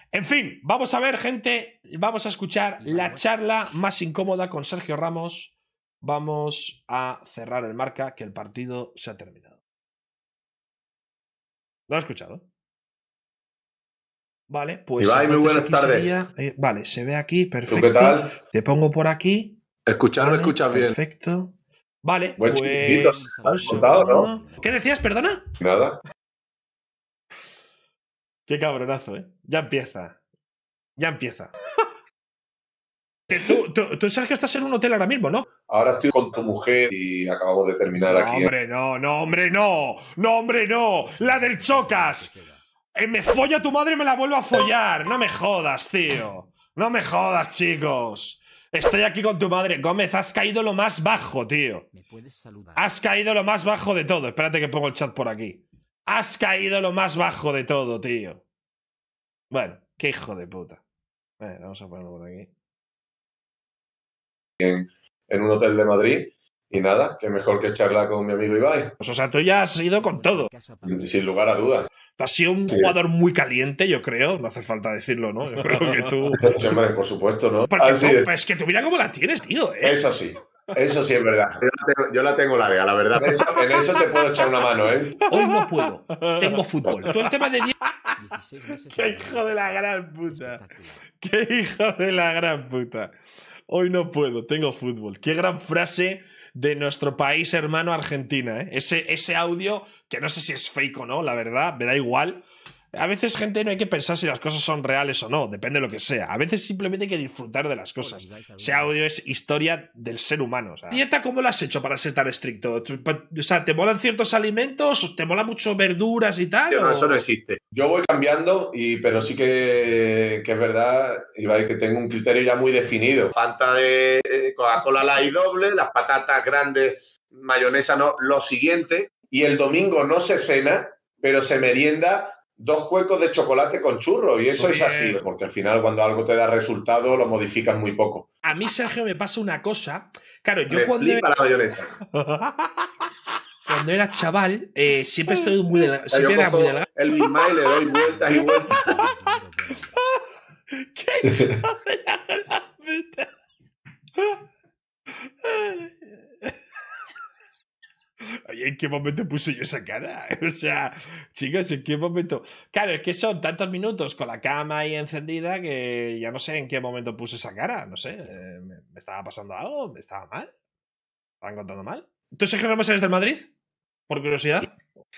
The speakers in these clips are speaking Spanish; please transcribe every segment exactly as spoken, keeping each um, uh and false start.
En fin, vamos a ver, gente. Vamos a escuchar la charla más incómoda con Sergio Ramos. Vamos a cerrar el marca, que el partido se ha terminado. ¿Lo has escuchado? Vale, pues Ibai, muy buenas aquí tardes. sería, eh, vale, se ve aquí, perfecto. ¿Tú qué tal? Te pongo por aquí. Escuchar, Vale, me escuchas bien. Perfecto. Vale, Buen chiquitito, pues... ¿has un contado, segundo. no? ¿Qué decías, perdona? Nada. Qué cabronazo, ¿eh? Ya empieza. Ya empieza. Tú, tú, tú, Sergio, estás en un hotel ahora mismo, ¿no? Ahora estoy con tu mujer y acabamos de terminar No, aquí. hombre, no, no, hombre, no. No, hombre, no. La del Chocas. Eh, me folla tu madre y me la vuelvo a follar. No me jodas, tío. No me jodas, chicos. Estoy aquí con tu madre. Gómez, has caído lo más bajo, tío. Has caído lo más bajo de todo. Espérate que pongo el chat por aquí. Has caído lo más bajo de todo, tío. Bueno, qué hijo de puta. Bueno, vamos a ponerlo por aquí. En, en un hotel de Madrid. Y nada, que mejor que charlar con mi amigo Ibai. Pues, o sea, tú ya has ido con todo. Sin lugar a dudas. Has sido un Sí. jugador muy caliente, yo creo. No hace falta decirlo, ¿no? Yo creo que tú... Sí, hombre, por supuesto, ¿no? Porque Así tú, es. es que tú mira cómo la tienes, tío, ¿eh? Eso sí. Eso sí es verdad. Yo la tengo, yo la tengo larga, la verdad. En eso, en eso te puedo echar una mano, ¿eh? Hoy no puedo. Tengo fútbol. Tú el tema de... ¡Qué hijo de la gran puta! ¡Qué hijo de la gran puta! Hoy no puedo, tengo fútbol. Qué gran frase de nuestro país hermano Argentina, ¿eh? Ese, ese audio, que no sé si es fake o no, la verdad, me da igual. A veces, gente, no hay que pensar si las cosas son reales o no, depende de lo que sea. A veces simplemente hay que disfrutar de las cosas. Ese audio es historia del ser humano. O sea, ¿dieta cómo lo has hecho para ser tan estricto? O sea, ¿te molan ciertos alimentos? ¿Te mola mucho verduras y tal? No, o... eso no existe. Yo voy cambiando, y, pero sí que, que es verdad, Ibai, que tengo un criterio ya muy definido. Fanta de Coca-Cola Light doble, las patatas grandes, mayonesa no, lo siguiente. Y el domingo no se cena, pero se merienda dos cuecos de chocolate con churros. Y eso Bien. es así, porque al final cuando algo te da resultado lo modifican muy poco. A mí, Sergio, me pasa una cosa. Claro, yo Me cuando... flipa la mayonesa. Cuando era chaval, eh, siempre estoy muy delgado. Siempre yo era muy cojo delgado. el Big Mac y le doy vueltas y vueltas. ¡Qué hijo de la gran puta! Oye, ¿en qué momento puse yo esa cara? O sea, chicos, ¿en qué momento? Claro, es que son tantos minutos con la cama ahí encendida que ya no sé en qué momento puse esa cara. No sé, eh, ¿me, me estaba pasando algo? ¿Me estaba mal? ¿Me estaba encontrando mal? ¿Tú, Sergio Ramos, eres del Madrid? Por curiosidad.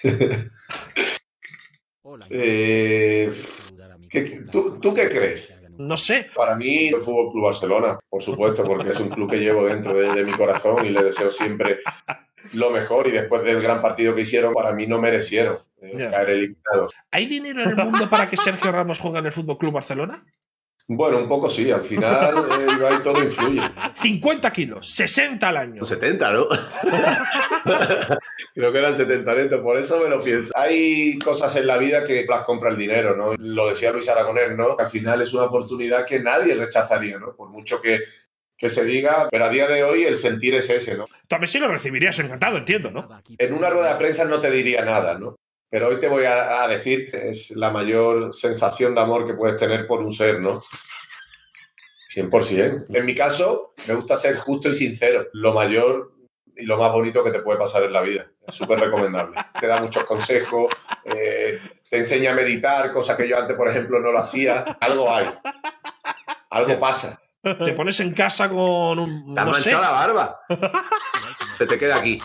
eh, ¿qué, tú, ¿Tú qué crees? No sé. Para mí, el Fútbol Club Barcelona, por supuesto, porque es un club que llevo dentro de, de mi corazón y le deseo siempre lo mejor. Y después del gran partido que hicieron, para mí no merecieron eh, Yeah. caer eliminados. ¿Hay dinero en el mundo para que Sergio Ramos juegue en el Fútbol Club Barcelona? Bueno, un poco sí. Al final, eh, ahí todo influye. cincuenta kilos, sesenta al año. setenta, ¿no? Creo que eran setenta netos, por eso me lo pienso. Hay cosas en la vida que las compra el dinero, ¿no? Lo decía Luis Aragonés, ¿no? Al final es una oportunidad que nadie rechazaría, ¿no? Por mucho que, que se diga, pero a día de hoy el sentir es ese, ¿no? Tú a Messi lo recibirías encantado, entiendo, ¿no? En una rueda de prensa no te diría nada, ¿no? Pero hoy te voy a, a decir que es la mayor sensación de amor que puedes tener por un ser, ¿no? cien por ciento. En mi caso, me gusta ser justo y sincero. Lo mayor y lo más bonito que te puede pasar en la vida. Es súper recomendable. Te da muchos consejos, eh, te enseña a meditar, cosa que yo antes, por ejemplo, no lo hacía. Algo hay. Algo pasa. Te pones en casa con un... ¿Te has no sé. manchado la barba? Se te queda aquí.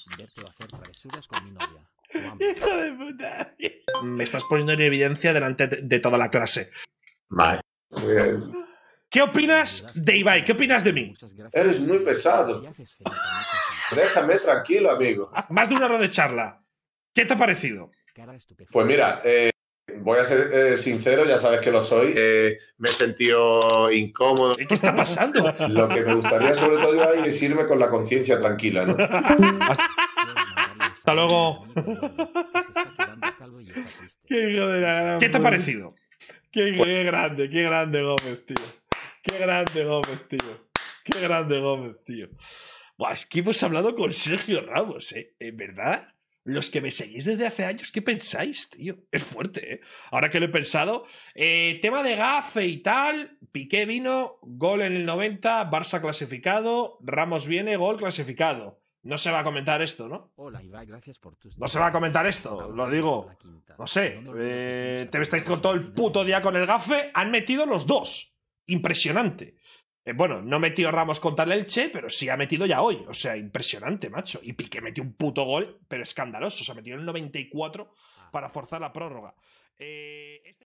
Hijo de puta. Me estás poniendo en evidencia delante de toda la clase. Vale. Muy bien. ¿Qué opinas de Ibai? ¿Qué opinas de mí? Eres muy pesado. Déjame tranquilo, amigo. Más de una hora de charla. ¿Qué te ha parecido? Pues mira, eh, voy a ser eh, sincero, ya sabes que lo soy. Eh, me he sentido incómodo. ¿Qué está pasando? Lo que me gustaría sobre todo, Ibai, es irme con la conciencia tranquila, ¿no? Hasta luego. Qué hijo de la gran... ¿Qué te ha parecido? Qué, qué grande, qué grande Gómez, tío. Qué grande Gómez, tío. Qué grande Gómez, tío. Buah, es que hemos hablado con Sergio Ramos, ¿eh? ¿En verdad? los que me seguís desde hace años, ¿qué pensáis, tío? Es fuerte, ¿eh? Ahora que lo he pensado. Eh, tema de gafe y tal. Piqué vino, gol en el noventa, Barça clasificado, Ramos viene, gol clasificado. No se va a comentar esto, ¿no? Hola, Ibai, gracias por tus... No se va a comentar esto, lo digo. No sé, eh, te estáis con todo el puto día con el gafe. Han metido los dos. Impresionante. Eh, bueno, no metió Ramos contra el Elche, pero sí ha metido ya hoy. O sea, impresionante, macho. Y Piqué metió un puto gol, pero escandaloso. O sea, metió en el noventa y cuatro para forzar la prórroga. Eh, este...